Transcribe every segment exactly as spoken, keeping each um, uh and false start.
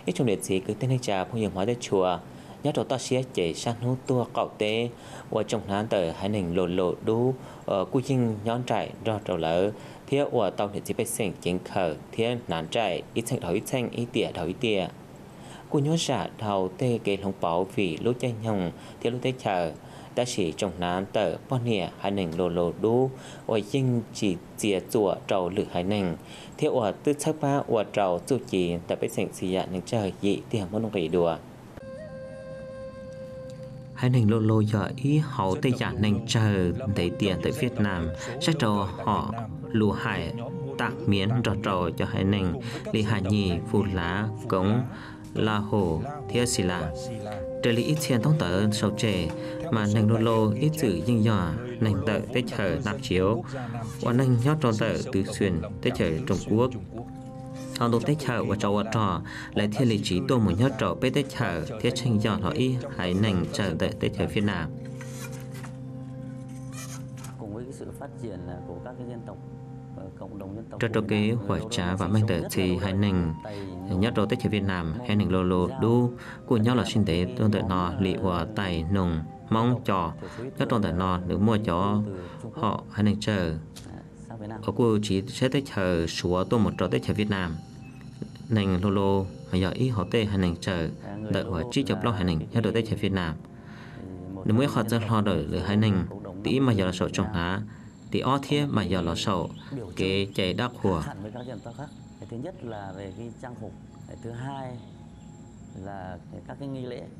ít trong điện sĩ cứ tên hay trà phong dường hóa tới chùa nhớ đầu ta xía chế sang nô tua cậu tế và trong nán tờ hai nền lộ lộ đu ở quy trình nhón trại do đầu lỡ thiết và tàu điện sĩ bách sinh chính khởi thiết nán trại ít thanh đầu ít thanh ít tỉa đầu ít tỉa cô nhớ trả đầu tê kế lông bảo vì lúc chơi nhồng thiết lúc tế chờ đã chỉ trong nán tờ bao nịa hai nền lộ lộ đu và dinh chỉ chia chùa trầu lử hai nền thiết và tư sắc ba và trầu chủ trì tại bách sinh xì dạ nền trời dị tiền môn nông kỳ đùa hai nền lô lô giờ ý hậu tây giả nền chờ để tiền tại Việt Nam chắc trò họ lùa hải tạc miến trò trò cho hai nền li hà nhì phù lá cống la hồ thiết xì là trời lý ít tiền thông tờ sầu trẻ mà nền lô lô ít chữ nhưng nhỏ nền tờ tây chờ nạp chiếu và nền nhót tròn tờ từ xuyên tây chờ Trung Quốc họ đồ tết chợ và trò trò lại thiên lý trí tôi một nhớ trò bê tết chợ thiết tranh dọn họ y hãy nành chờ đợi tết chợ Việt Nam cùng với cái sự phát triển của các cái dân tộc cộng đồng dân tộc cho kế hỏi trả và mang tờ thì hãy nành nhớ trò tết chợ Việt Nam hay nành lô lô đu của nhau là sinh tế tương tự nọ lị hòa tài nùng mong trò nhớ trò tờ nọ nếu mua cho họ hãy nành chờ ở cô chỉ sẽ tết chợ số tôi một trò tết chợ Việt Nam nành lô lô mà giờ ý họ tê hay nành chờ đợi và chỉ chụp lo hay nành nhớ được tết chợ Việt Nam nếu mới họ chân lo đợi lừa hay nành tí mà giờ là sổ trong lá tí ó thiết mà giờ là sổ cái chạy đắc hùa với các dân tộc khác thứ nhất là về cái trang phục thứ hai là các cái nghi lễ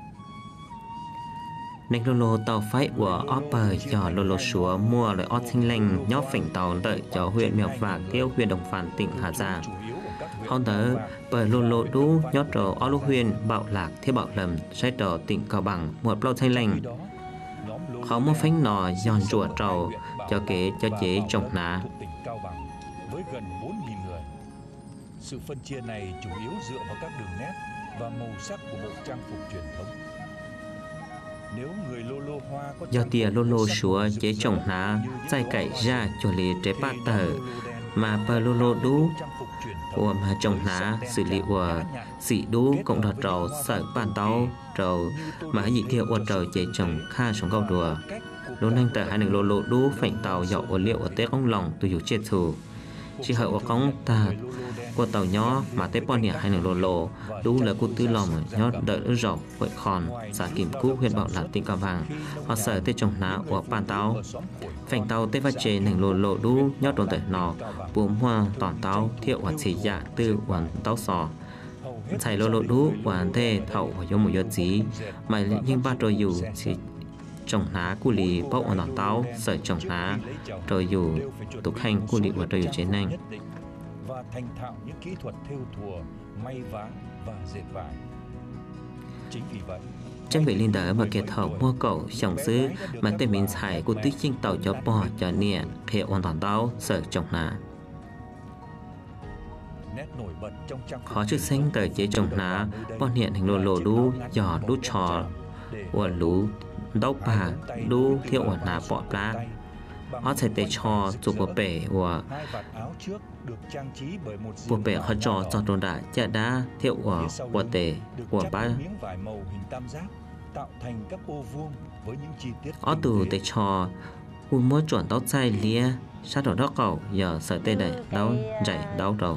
nành lô lô tàu phái của Opper cho lô lô súa mua lời ót thanh lành nhóp phỉnh tàu đợi cho huyện Mèo Vạc tiêu huyện Đồng Phản tỉnh Hà Giang họ tớ bởi lô lô đu nhót trò ó lô huyền bạo lạc thiết bạo lầm sẽ trò tỉnh Cao Bằng một lâu thanh lành họ mua phánh nò giòn chùa trầu cho kế cho chế trồng ná với gần bốn nghìn người. Sự phân chia này chủ yếu dựa vào các đường nét và màu sắc của bộ trang phục truyền thống. Nếu người lô lô hoa có do tia lô lô súa chế trồng ná dai cậy ra cho lì chế bát tờ mà bờ lô lô đu của mà trồng ná xử lý của sĩ đu cộng đọt trầu sở bàn tàu trầu mà dị thiệu của trầu chế trồng kha sống câu đùa lúc nâng tờ hai nền lô lô đu phảnh tàu dạo của liệu ở tết ông lòng từ dụ chết thù chỉ hậu của công ta của tàu nhỏ mà tết bọn nè hai nền lô lô đu là cô tư lòng nhỏ đợi đỡ rộng hội khòn xã kiểm cú huyện Bảo Lạc tỉnh Cao Bằng họ sở tết trồng ná của bàn tàu phảnh tàu tết phát chế nền lô lô đu nhỏ tròn tờ nọ buồm hoa toàn tàu thiệu hoặc xì dạ tư hoàn tàu sò thầy lô lô đu hoàn thê thậu và giống một giọt gì mà nhưng ba rồi dù chỉ trồng ná cu lì bốc ở nón táo sợi trồng ná rồi dù tục hành cu lì và rồi dù chế nành và thành thạo những kỹ thuật thêu thùa may vá và dệt vải. Chính vì vậy trang bị linh đỡ và kết hợp mua cậu trồng xứ mà tên mình xài của tích chinh tàu cho bò cho nè hiệu hoàn toàn táo sợi trồng ná khó chức sinh tờ chế trồng ná bọn hiện hình lô lô đu giò đu trò của lú đốc bà đu thiệu ở nà bọ plá họ sẽ tê cho chụp bộ bể của bộ bể họ cho cho tròn đã chả đá thiệu ở bộ tề của ba họ từ tê cho u mua chuẩn tóc chai lia sát đầu đó cậu giờ sợ tê đẩy đau chảy đau đầu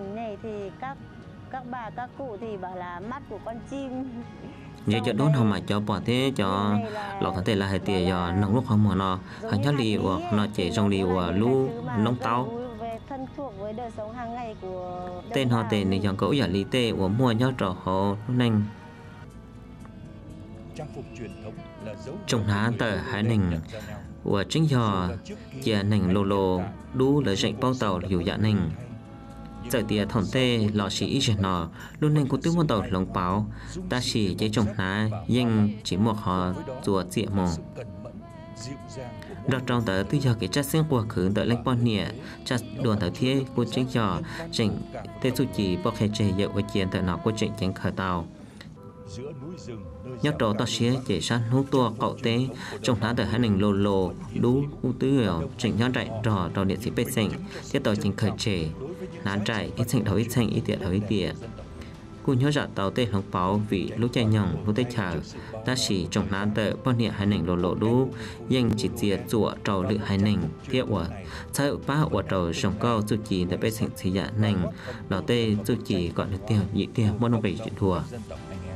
các bà các cụ thì bảo là mắt của con chim giờ cho đốt không mà cho bỏ thế cho lọ thân thể là hai tiền giờ nông lúc không mà nó hay nhát lì hoặc nó chạy trong lì hoặc lú nông tao tên họ tên này dòng cậu giả lý tê của mua nhát trò họ lúc nành trồng há tờ hai nành của chính giờ chia nành lô lô đu lấy rệnh bao tàu hiểu dạ nành giờ tia thằng tê lò xì ít nọ luôn nên có tiếng con tàu lồng báo ta chỉ chế trồng ná nhưng chỉ một họ chùa diệ mồ đợt trong tờ tư giờ cái chất xương của khử đợi lên bọn nhẹ chất đồn tờ thiết của chính giờ chỉnh tê su chỉ bọc hệ chế dạo với chiến tờ nào của chỉnh chỉnh khởi tàu nhắc đầu ta xía chế sát nút tua cậu tế trong tháng tờ hai nền lô lô đú u tư hiểu chỉnh nhon chạy trò đầu điện sĩ bê sinh thiết tàu chỉnh khởi chế nán trải ít sinh đầu ít sinh ít tiệt đầu ít tiệt cú nhớ rõ tàu tê lông bảo vì lúc chạy nhỏng lúc tê chờ ta chỉ trồng nan tờ bao nhiêu hai nền lộ lộ đu nhưng chỉ chia chùa trầu lự hai nền thiệu ở sau ba ở trầu trồng cao chu chỉ để bé sinh chỉ dạ nền nó tê chu chỉ còn được tiêu nhị tiêu muốn nó bị chuyện thua dân tộc anh em